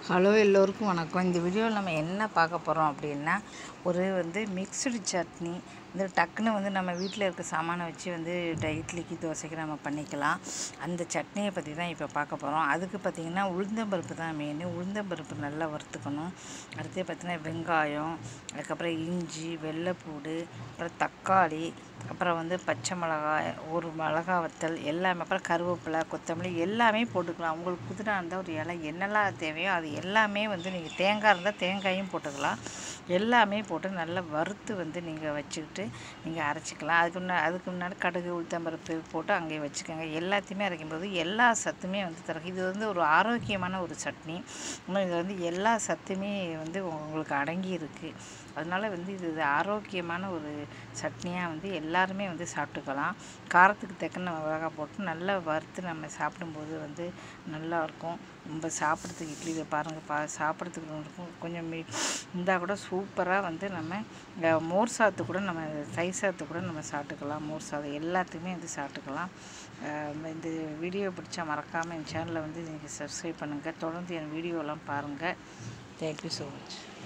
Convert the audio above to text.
Hello எல்லோருக்கும் வணக்கம். இந்த வீடியோவில் நம்ம என்ன பார்க்க போகிறோம் அப்படின்னா, ஒரு மிக்ஸ்டு சட்னி. டக்குன்னு நம்ம வீட்டில் இருக்க சாமானை வச்சு இட்லிக்கு தோசைக்கு நம்ம பண்ணிக்கலாம். அந்த சட்னியை பற்றி தான் இப்போ பார்க்க போகிறோம். அதுக்கு பார்த்திங்கன்னா உளுந்தம்பருப்பு தான் மெயின். உளுந்தம்பருப்பு நல்லா வறுத்துக்கணும். அடுத்து பார்த்திங்கன்னா வெங்காயம், அதுக்கப்புறம் இஞ்சி, வெள்ளைப்பூடு, அப்புறம் தக்காளி, அப்புறம் பச்சை மிளகாய், ஒரு மிளகா வத்தல் எல்லாமே, அப்புறம் கருவேப்பிலை, கொத்தமல்லி எல்லாமே போட்டுக்கலாம். உங்களுக்கு புதினா இருந்தால் ஒரு இலை, என்னெல்லாம் தேவையோ அது எல்லாமே நீங்கள் தேங்காய் இருந்தால் தேங்காயும் போட்டுக்கலாம். எல்லாமே போட்டு நல்லா வறுத்து நீங்கள் வச்சுக்கிட்டு நீங்கள் அரைச்சிக்கலாம். அதுக்கு முன்னாடி கடுகு, உளுத்தம்பருப்பு போட்டு அங்கேயே வச்சுக்கோங்க. எல்லாத்தையுமே அரைக்கும்போது எல்லா சத்துமே தரும். இது ஒரு ஆரோக்கியமான ஒரு சட்னி. இது எல்லா சத்துமே உங்களுக்கு அடங்கி இருக்குது. அதனால் இது ஆரோக்கியமான ஒரு சட்னியாக எல்லாருமே சாப்பிட்டுக்கலாம். காரத்துக்கு தக்கன மிளகாய் போட்டு நல்லா வறுத்து நம்ம சாப்பிடும்போது நல்லாயிருக்கும். நம்ம சாப்பிட்றதுக்கு இட்லியில் பாருங்கள், சாப்பிட்றதுக்கு கொஞ்சம் இருந்தால் கூட சூப்பராக நம்ம மோர் சாத்து கூட நம்ம தயிர் சாத்து கூட நம்ம சாப்பிட்டுக்கலாம். மோர் சாதம் எல்லாத்துக்குமே சாப்பிட்டுக்கலாம். இந்த வீடியோ பிடிச்சா மறக்காமல் என் சேனலை நீங்கள் சப்ஸ்கிரைப் பண்ணுங்கள். தொடர்ந்து என் வீடியோலாம் பாருங்கள். Thank you so much.